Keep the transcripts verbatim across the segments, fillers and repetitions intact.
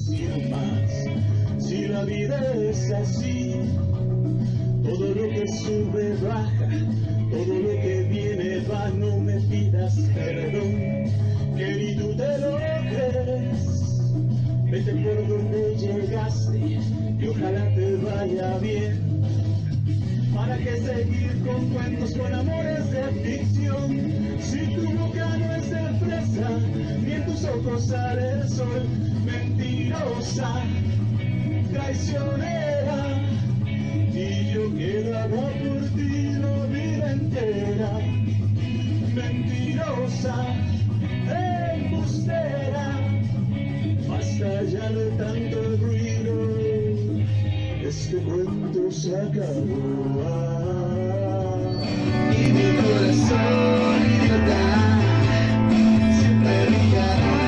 sin más. Si la vida es así, todo lo que sube baja, todo lo que viene va, no me pidas perdón, que ni tú te lo crees. Vete por donde llegaste y ojalá te vaya bien. ¿Para qué seguir con cuentos, con amores de ficción? Si tu boca no es de fresa, ni en tus ojos sale el sol. Mentirosa, traicionera, y yo quedaba por ti la vida entera. Mentirosa, embustera, basta ya de tanto ruido, este cuento se acabó. Y mi corazón idiota siempre brillará,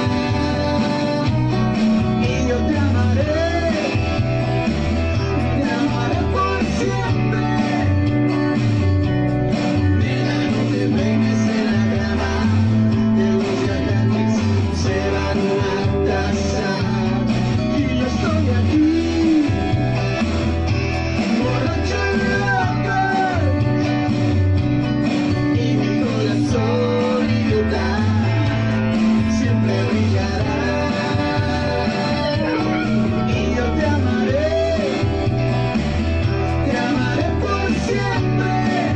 y yo te amaré, te amaré por siempre. Nena, no te pegues en la grama, que los gatos se van a casar, y yo estoy aquí, borracho y loco, y mi corazón idiota siempre brillará, y yo te amaré, te amaré por siempre.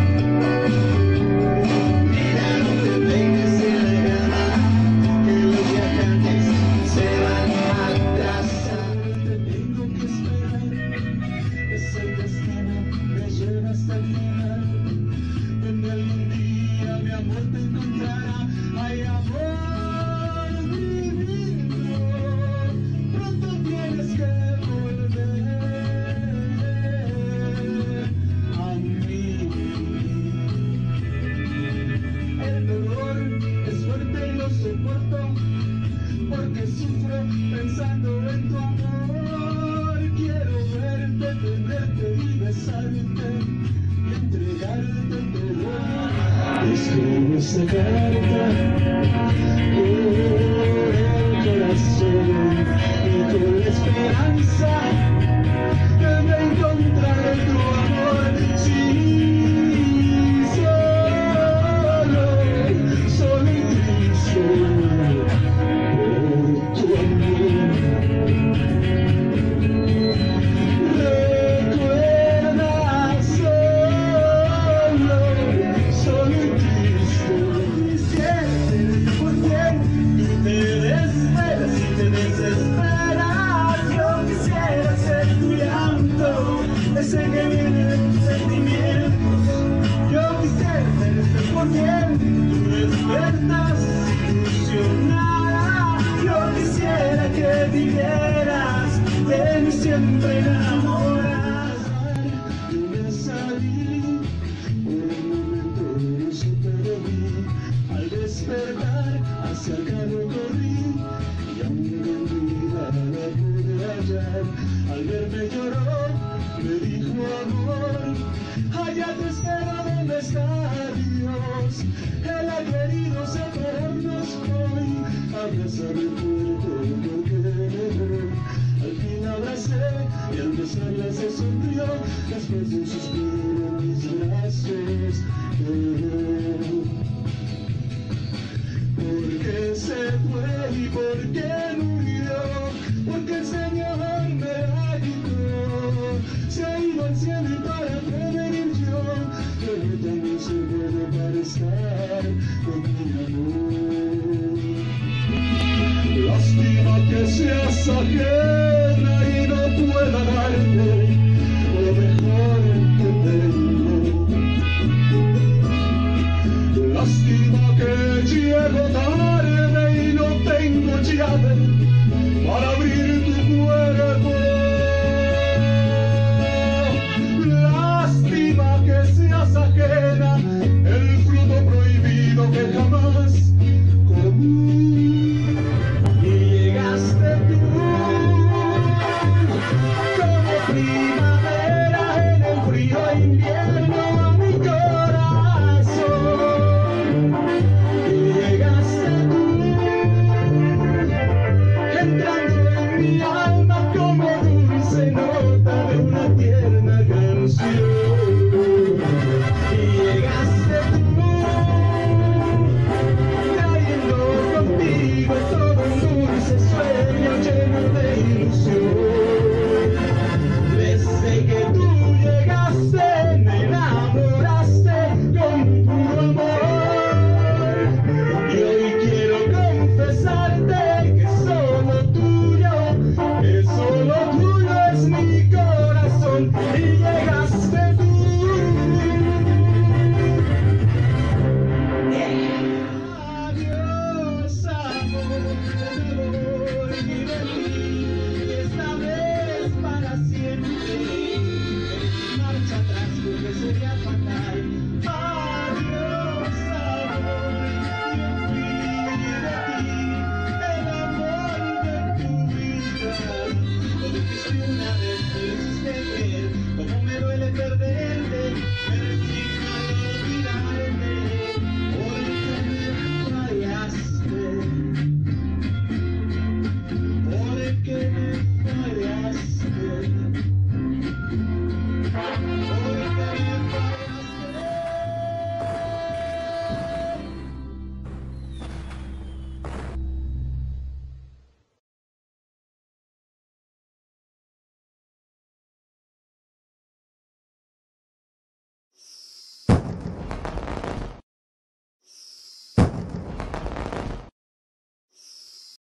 Mira, no te pegues en la grama, que los viajantes se van a casar. Te tengo que esperar, es el destino que lleva hasta el final, donde algún día mi amor te encontrará. Ay, amor divino, pronto tienes que volver a mí. El dolor es fuerte y lo soporto, porque sufro pensando en tu amor. Quiero verte, tenerte y besarte y entregarte todo. Escribo esta carta por el corazón y con la esperanza de encontrar tu amor. Sí, solo, solo y triste por tu amor. Recuerda, solo, solo y triste, sientes por qué tú te desesperas y te desesperas. Yo quisiera ser tu llanto, ese que viene de tus sentimientos. Yo quisiera ser ese por qué tú despiertas ilusionada. Yo quisiera que vivieras de mí siempre enamoras. Yo me salí, por un momento no supe de mí. Al despertar hacia el carro corrí, y aún dormida la pude hallar. Al verme lloró, me dijo amor, allá te espero donde está Dios. Él ha querido separarnos hoy, abrazar el cuerpo porque me voy. Al fin abracé y al besarla se sonrió, después de un suspiro en mis brazos quedó. ¿Por qué se fue y por qué murió? Porque el Señor me la quitó. Se ha ido al cielo y para prevenir yo, pero también se puede para estar con mi amor. Lástima que seas ajena y no pueda darte lo mejor que tengo. Lástima que llego tarde y no tengo llave para abrir